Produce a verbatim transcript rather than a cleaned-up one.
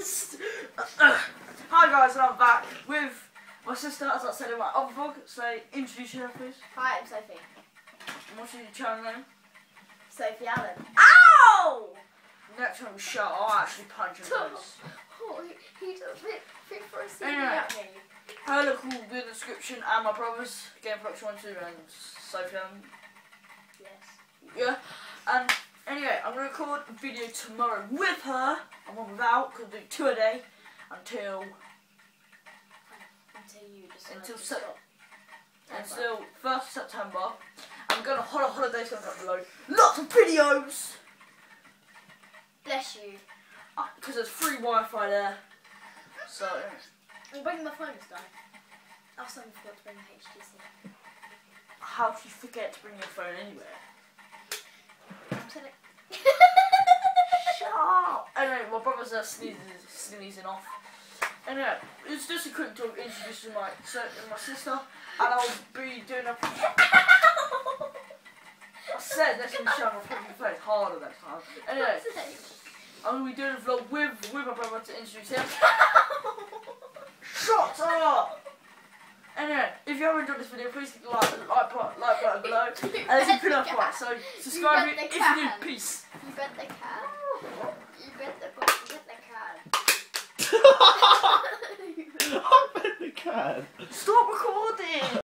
Hi guys, and I'm back with my sister, as I said in my other vlog. So introduce yourself, please. Hi, I'm Sophie. And what's your channel name? Sophie Allen. Ow! Next time we shut, I'll actually punch him. Oh, he, he does it fit for a C D Anyway. at me. Her look will be in the description, and my brothers, Game Flux one two and Sophie Allen. Yes. Yeah. And anyway, I'm going to record a video tomorrow with her, and one without, because we'll do two a day until Until you decide Until to Sep- stop. until first of September. I'm going on hol holidays, so I'm going to upload lots of videos. Bless you. Because there's free Wi-Fi there. So I'm bringing my phone this time. I also forgot to bring the H T C. how do you forget to bring your phone anywhere? I'm telling. Shut up! Anyway, my brother's uh, sneezing, sneezing off. Anyway, it's just a quick talk introducing my so, my sister, and I'll be doing a. I said next time you show my fucking face harder next time. Anyway, I'm gonna be doing a vlog with with my brother to introduce him. Shut up! Anyway, if you haven't enjoyed this video, please click the like, like, button, like button below, and there's a pin up right. So subscribe You bet if the you're new. can. Peace. You bet the cat. You bet the you bet the cat. I bet the can. Stop recording.